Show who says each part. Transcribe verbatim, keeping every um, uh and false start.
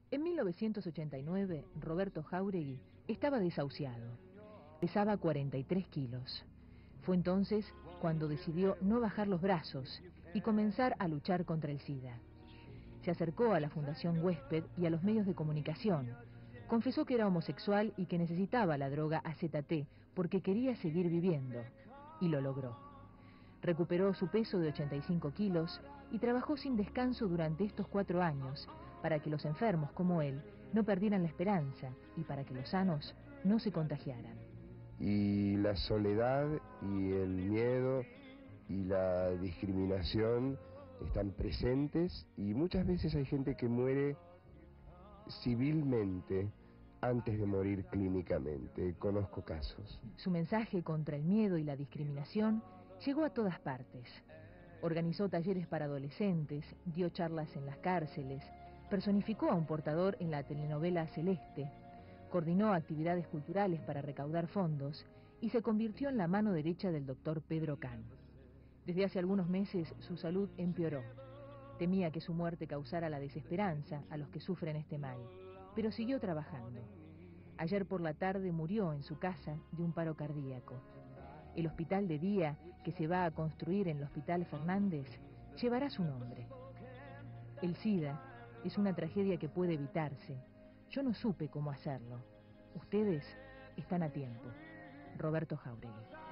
Speaker 1: En mil novecientos ochenta y nueve, Roberto Jáuregui estaba desahuciado. Pesaba cuarenta y tres kilos. Fue entonces cuando decidió no bajar los brazos y comenzar a luchar contra el SIDA. Se acercó a la Fundación Huésped y a los medios de comunicación. Confesó que era homosexual y que necesitaba la droga A Z T porque quería seguir viviendo. Y lo logró. Recuperó su peso de ochenta y cinco kilos y trabajó sin descanso durante estos cuatro años para que los enfermos como él no perdieran la esperanza y para que los sanos no se contagiaran.
Speaker 2: Y la soledad y el miedo y la discriminación están presentes y muchas veces hay gente que muere civilmente antes de morir clínicamente. Conozco casos.
Speaker 1: Su mensaje contra el miedo y la discriminación llegó a todas partes. Organizó talleres para adolescentes, dio charlas en las cárceles, personificó a un portador en la telenovela Celeste, coordinó actividades culturales para recaudar fondos y se convirtió en la mano derecha del doctor Pedro Can. Desde hace algunos meses su salud empeoró. Temía que su muerte causara la desesperanza a los que sufren este mal, pero siguió trabajando. Ayer por la tarde murió en su casa de un paro cardíaco. El hospital de día que se va a construir en el Hospital Fernández llevará su nombre. El SIDA es una tragedia que puede evitarse. Yo no supe cómo hacerlo. Ustedes están a tiempo. Roberto Jáuregui.